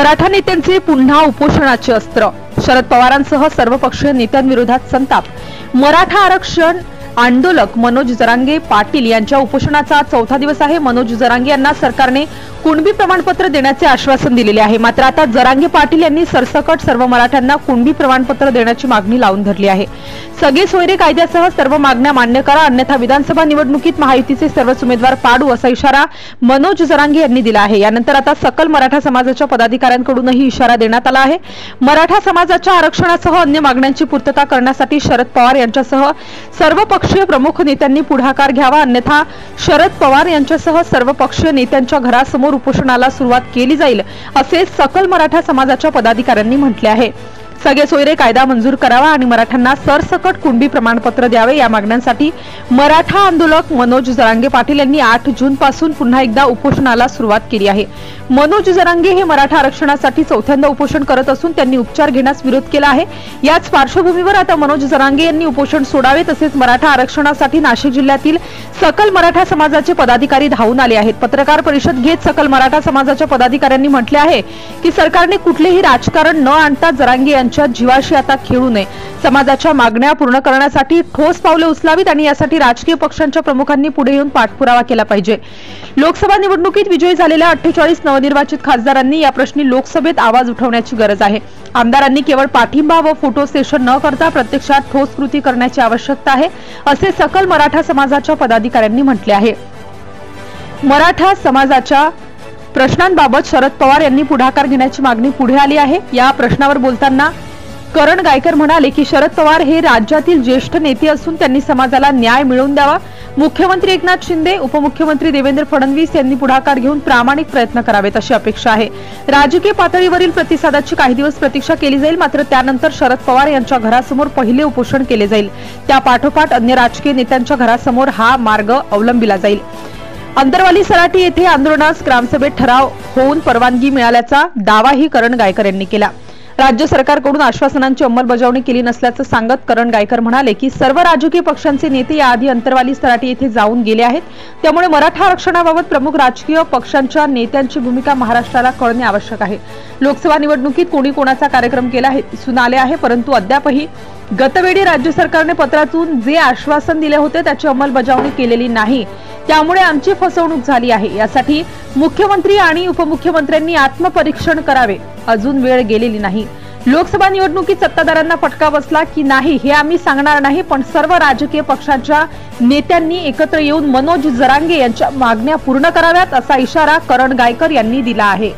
मराठा नेत्यांचे पुन्हा उपोषणाचे अस्त्र। शरद पवारांसह सर्वपक्षीय नेत्यांविरोधात संताप। मराठा आरक्षण आंदोलक मनोज जरांगे पाटील यांच्या उपोषणाचा चौथा दिवस आहे। मनोज जरांगे यांना सरकारने कुणबी प्रमाणपत्र देण्याचे आश्वासन दिलेले आहे। मात्र आता जरांगे पाटील यांनी सरसकट सर्व मराठ्यांना कुणबी प्रमाणपत्र देण्याची मागणी लावून धरली आहे। सगळे सोयरे कायद्यासह सर्व मागण्या मान्य करा, अन्यथा विधानसभा निवडणुकीत महायुतीचे सर्वच उमेदवार पाडू, असा इशारा मनोज जरांगे यांनी दिला आहे। यानंतर आता सकल मराठा समाजाच्या पदाधिकाऱ्यांकडूनही इशारा देण्यात आला आहे। मराठा समाजाच्या आरक्षणासह अन्य मागण्यांची पूर्तता करण्यासाठी शरद पवार यांच्यासह सर्व पक्षीय प्रमुख नेत्यांनी पुढाकार घ्यावा, अन्यथा शरद पवार यांच्यासह सर्व पक्षीय नेत्यांच्या घरासमोर उपोषणाला सुरुवात केली जाईल, असे सकल मराठा समाजाच्या पदाधिकाऱ्यांनी म्हटले आहे। सगळे सोयरे कायदा मंजूर करावा आणि मराठ्यांना सरसकट कुणबी प्रमाणपत्र द्यावे, या मागण्यांसाठी मराठा आंदोलक मनोज जरांगे पाटील यांनी 8 जून पासून पुन्हा एकदा उपोषणाला सुरुवात केली आहे। मनोज जरांगे हे मराठा आरक्षणासाठी चौथ्यांदा उपोषण करत असून त्यांनी उपचार घेण्यास विरोध केला आहे। याच पार्श्वभूमीवर आता मनोज जरांगे यांनी उपोषण सोडावे, तसेच मराठा आरक्षणासाठी नाशिक जिल्ह्यातील सकल मराठा समाजाचे पदाधिकारी धावून आले आहेत। पत्रकार परिषद घेत सकल मराठा समाजाच्या पदाधिकाऱ्यांनी म्हटले आहे की सरकारने कुठलेही राजकारण न आणता जरांगे यांच्या जीवाशी आता खेळू नये। समाजाच्या मागण्या पूर्ण करण्यासाठी ठोस पावले उचलावीत आणि यासाठी राजकीय पक्षांच्या प्रमुखांनी पुढे येऊन पाठपुरावा केला पाहिजे। लोकसभा निवडणुकीत विजयी झालेल्या 48 नवनिर्वाचित खासदारांनी या प्रश्नी लोकसभेत आवाज उठवण्याची गरज आहे। आमदारांनी केवळ पाठिंबा व फोटो सेशन न करता प्रत्यक्षात ठोस कृती करण्याची आवश्यकता आहे, असे सकल मराठा समाजाच्या पदाधिकाऱ्यांनी म्हटले आहे। मराठा समाजाच्या प्रश्नांबाबत शरद पवार यांनी पुढाकार घेण्याची मागणी पुढे आली आहे। या प्रश्नावर बोलताना करण गायकर म्हणाले की शरद पवार हे राज्यातील ज्येष्ठ नेते असून त्यांनी समाजाला न्याय मिळवून द्यावा। मुख्यमंत्री एकनाथ शिंदे, उपमुख्यमंत्री देवेंद्र फडणवीस यांनी पुढाकार घेऊन प्रामाणिक प्रयत्न करावेत, अशी अपेक्षा आहे। राजकीय पातळीवरील प्रतिसादाची काही दिवस प्रतीक्षा केली जाईल, मात्र त्यानंतर शरद पवार यांच्या घरासमोर पहिले उपोषण केले जाईल। त्या पाठोपाठ अन्य राजकीय नेत्यांच्या घरासमोर हा मार्ग अवलंबिला जाईल। अंतरवाली सराटी येथे आंदोलनास ग्रामसभेत ठराव होऊन परवानगी मिळाल्याचा दावाही करण गायकर यांनी केला। राज्य सरकारकडून आश्वासनांची अंमलबजावणी केली नसल्याचं सांगत करण गायकर म्हणाले की सर्व राजकीय पक्षांचे नेते याआधी अंतरवाली सराटी येथे जाऊन गेले आहेत, त्यामुळे मराठा आरक्षणाबाबत प्रमुख राजकीय पक्षांच्या नेत्यांची भूमिका महाराष्ट्राला कळणे आवश्यक आहे। लोकसभा निवडणुकीत कोणी कोणाचा कार्यक्रम केला हे दिसून आले आहे, परंतु अद्यापही गतवेळी राज्य सरकारने पत्रातून जे आश्वासन दिले होते त्याची अंमलबजावणी केलेली नाही, त्यामुळे आमची फसवणूक झाली आहे। यासाठी मुख्यमंत्री आणि उपमुख्यमंत्र्यांनी आत्मपरीक्षण करावे, अजून वेळ गेलेली नाही। लोकसभा निवडणुकीत सत्ताधाऱ्यांना फटका बसला की नाही हे आम्ही सांगणार नाही, पण सर्व राजकीय पक्षांच्या नेत्यांनी एकत्र येऊन मनोज जरांगे यांच्या मागण्या पूर्ण कराव्यात, असा इशारा करण गायकर यांनी दिला आहे।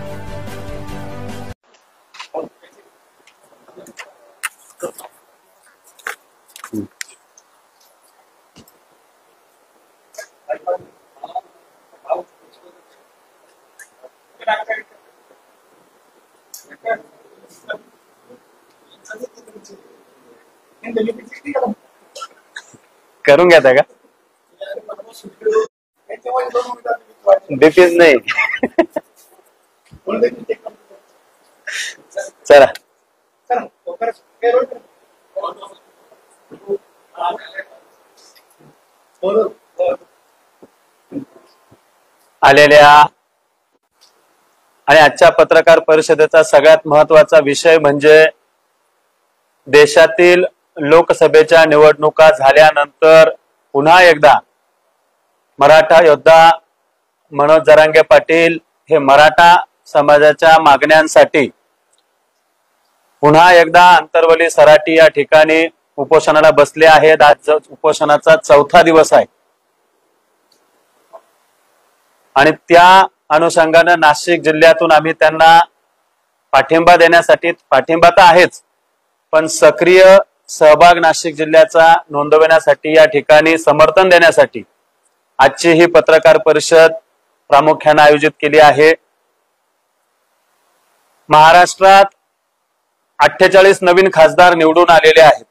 करून घेता का? बीपीच नाही। चला आलेल्या आणि आजच्या पत्रकार परिषदेचा सगळ्यात महत्वाचा विषय म्हणजे देशातील लोकसभेच्या निवडणुका झाल्यानंतर पुन्हा एकदा मराठा योद्धा मनोज जरांगे पाटील हे मराठा समाजाच्या मागण्यांसाठी पुन्हा एकदा अंतरवली सराटी या ठिकाणी उपोषणाला बसले आहेत। आज उपोषणाचा चौथा दिवस आहे आणि त्या अनुषंगाने नाशिक जिल्ह्यातून आम्ही त्यांना पाठिंबा देण्यासाठी, पाठिंबा तर आहेच पण सक्रिय सहभाग नाशिक जिल्ह्याचा नोंदवण्यासाठी, या ठिकाणी समर्थन देण्यासाठी आजची ही पत्रकार परिषद प्रामुख्याने आयोजित केली आहे। महाराष्ट्रात 48 नवीन खासदार निवडून आलेले आहेत।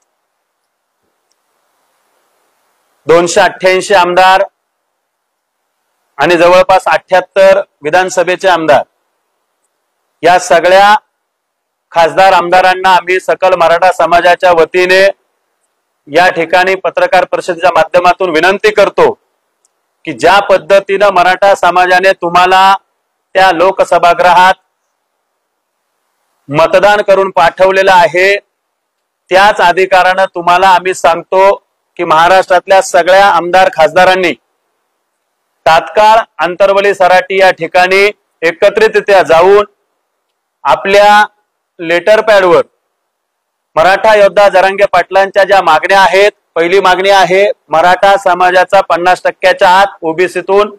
288 आमदार आणि जवळपास 78 विधानसभेचे आमदार, या सगळ्या खासदार आमदारांना आम्ही सकल मराठा समाजाच्या वतीने या ठिकाणी पत्रकार परिषदेच्या माध्यमातून विनंती करतो की ज्या पद्धतीने मराठा समाजाने तुम्हाला त्या लोकसभागृहात मतदान करून पाठवलेलं आहे, त्याच अधिकारानं तुम्हाला आम्ही सांगतो की महाराष्ट्रातल्या सगळ्या आमदार खासदारांनी तात्काळ आंतरवली सराटी या ठिकाणी एकत्रितरित्या जाऊन आपल्या लेटर पॅडवर मराठा योद्धा जरांगे पाटलांच्या ज्या मागण्या आहेत, पहिली मागणी आहे मराठा समाजाचा 50% आत ओबीसीतून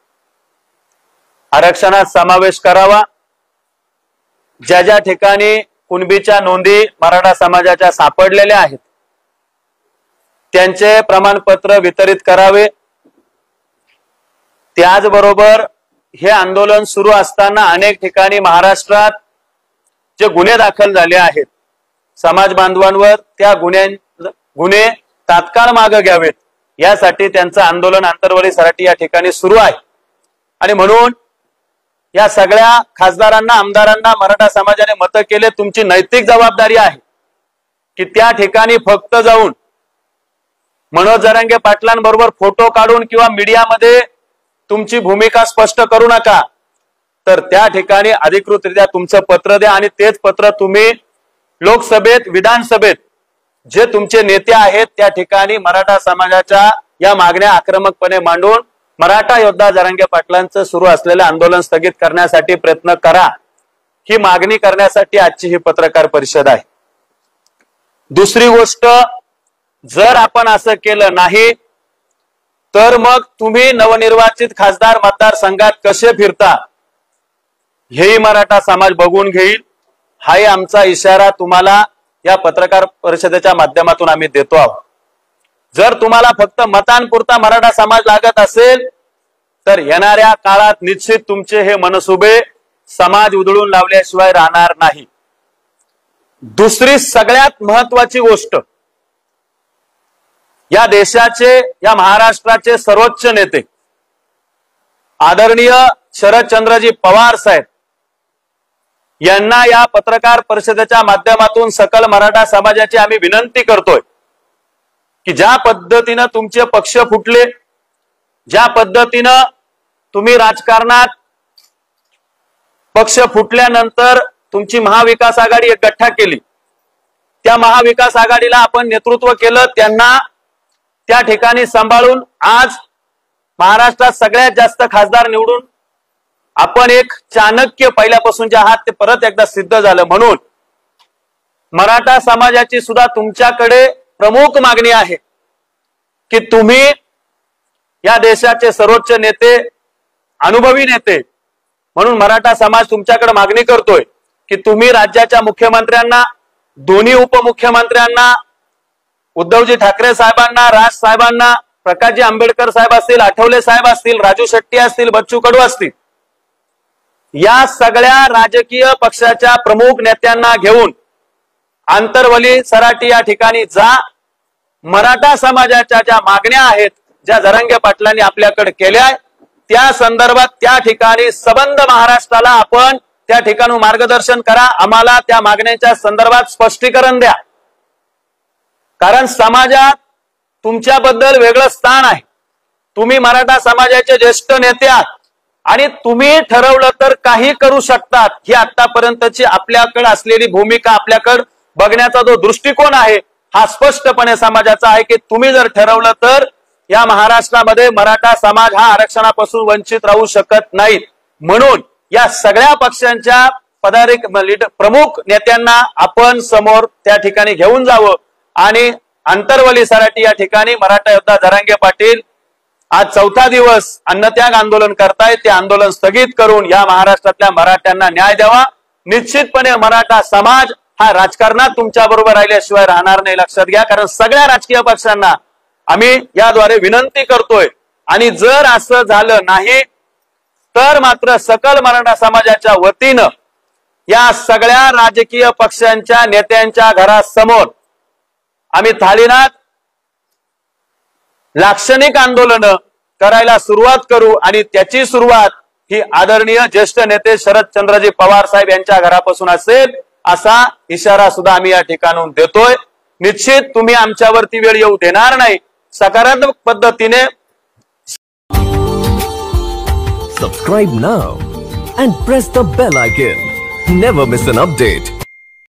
आरक्षणात समावेश करावा, ज्या ज्या ठिकाणी कुणबीच्या नोंदी मराठा समाजाच्या सापडलेल्या आहेत त्यांचे प्रमाणपत्र वितरित करावे। त्याचबरोबर हे आंदोलन सुरू असताना अनेक ठिकाणी महाराष्ट्रात जे गुन्हे दाखल झाले आहेत समाज बांधवांवर, त्या गुन्हे तात्काळ मागे घ्यावेत यासाठी त्यांचं आंदोलन आंतरवली सराटी या ठिकाणी सुरू आहे। आणि म्हणून या सगळ्या खासदारांना आमदारांना मराठा समाजाने मतं केले, तुमची नैतिक जबाबदारी आहे की त्या ठिकाणी फक्त जाऊन मनोज जरांगे पाटलांबरोबर फोटो काढून किंवा मीडियामध्ये तुमची भूमिका स्पष्ट करू नका, तर त्या ठिकाणी अधिकृतरित्या तुमचं पत्र द्या आणि तेच पत्र तुम्ही लोकसभेत विधानसभेत जे तुमचे नेते आहेत त्या ठिकाणी मराठा समाजाच्या या मागण्या आक्रमकपणे मांडून मराठा योद्धा जरांगे पाटलांचं सुरू असलेलं आंदोलन स्थगित करण्यासाठी प्रयत्न करा। ही मागणी करण्यासाठी आजची ही पत्रकार परिषद आहे। दुसरी गोष्ट, जर आपण असं केलं नाही तर मग तुम्ही नवनिर्वाचित खासदार मतदारसंघात कसे फिरता हेही मराठा समाज बघून घेईल। हाही आमचा इशारा तुम्हाला या पत्रकार परिषदेच्या माध्यमातून आम्ही देतो आहोत। जर तुम्हाला फक्त मतांपुरता मराठा समाज लागत असेल तर येणाऱ्या काळात निश्चित तुमचे हे मनसुबे समाज उधळून लावल्याशिवाय राहणार नाही। दुसरी सगळ्यात महत्वाची गोष्ट, या देशाचे, या महाराष्ट्राचे सर्वोच्च नेते आदरणीय शरदचंद्रजी पवार साहेब यांना या पत्रकार परिषदेच्या माध्यमातून सकल मराठा समाजाची आम्ही विनंती करतोय की ज्या पद्धतीनं तुमचे पक्ष फुटले, ज्या पद्धतीनं तुम्ही राजकारणात पक्ष फुटल्यानंतर तुमची महाविकास आघाडी एक गठ्ठा केली, त्या महाविकास आघाडीला आपण नेतृत्व केलं, त्यांना त्या ठिकाणी सांभाळून आज महाराष्ट्रात सगळ्यात जास्त खासदार निवडून आपण एक चाणक्य पहिल्यापासून जे आहात ते परत एकदा सिद्ध झालं। म्हणून मराठा समाजाची सुद्धा तुमच्याकडे प्रमुख मागणी आहे की तुम्ही या देशाचे सर्वोच्च नेते, अनुभवी नेते म्हणून मराठा समाज तुमच्याकडे मागणी करतोय की तुम्ही राज्याच्या मुख्यमंत्र्यांना, दोन्ही उपमुख्यमंत्र्यांना, उद्धवजी ठाकरे साहेबांना, राज साहेबांना, प्रकाशजी आंबेडकर साहेब असतील, आठवले साहेब असतील, राजू शेट्टी असतील, बच्चू कडू असतील, या सगळ्या राजकीय पक्षाच्या प्रमुख नेत्यांना घेऊन आंतरवली सराटी या ठिकाणी जा। मराठा समाजाच्या ज्या मागण्या आहेत, ज्या जरांगे पाटलांनी आपल्याकडे केल्या, त्या संदर्भात त्या ठिकाणी सबंध महाराष्ट्राला आपण त्या ठिकाणी मार्गदर्शन करा, आम्हाला त्या मागण्यांच्या संदर्भात स्पष्टीकरण द्या। कारण समाजात तुमच्याबद्दल वेगळं स्थान आहे, तुम्ही मराठा समाजाचे ज्येष्ठ नेते आहात आणि तुम्ही ठरवलं तर काही करू शकतात। ही आतापर्यंतची आपल्याकडे असलेली भूमिका, आपल्याकडे बघण्याचा जो दृष्टिकोन आहे हा स्पष्टपणे समाजाचा आहे की तुम्ही जर ठरवलं तर या महाराष्ट्रामध्ये मराठा समाज हा आरक्षणापासून वंचित राहू शकत नाही। म्हणून या सगळ्या पक्षांच्या प्रमुख नेत्यांना आपण समोर त्या ठिकाणी घेऊन जावं आणि आंतरवली सराटी या ठिकाणी मराठा योद्धा जरांगे पाटील आज चौथा दिवस अन्नत्याग आंदोलन करतायत, ते आंदोलन स्थगित करून या महाराष्ट्रातल्या मराठ्यांना न्याय द्यावा। निश्चितपणे मराठा समाज हा राजकारणात तुमच्या बरोबर राहिल्याशिवाय राहणार नाही, लक्षात घ्या। कारण सगळ्या राजकीय पक्षांना आम्ही याद्वारे विनंती करतोय आणि जर असं झालं नाही तर मात्र सकल मराठा समाजाच्या वतीनं या सगळ्या राजकीय पक्षांच्या नेत्यांच्या घरासमोर आम्ही थाळीनाथ लाक्षणिक आंदोलन करायला सुरुवात करू आणि त्याची सुरुवात ही आदरणीय ज्येष्ठ नेते शरदचंद्रजी पवार साहेब यांच्या घरापासून असेल, असा इशारा सुद्धा आम्ही या ठिकाणून देतोय। निश्चित तुम्ही आमच्यावरती वेळ येऊ देणार नाही, सकारात्मक पद्धतीने Subscribe now and press the bell icon. Never miss an update.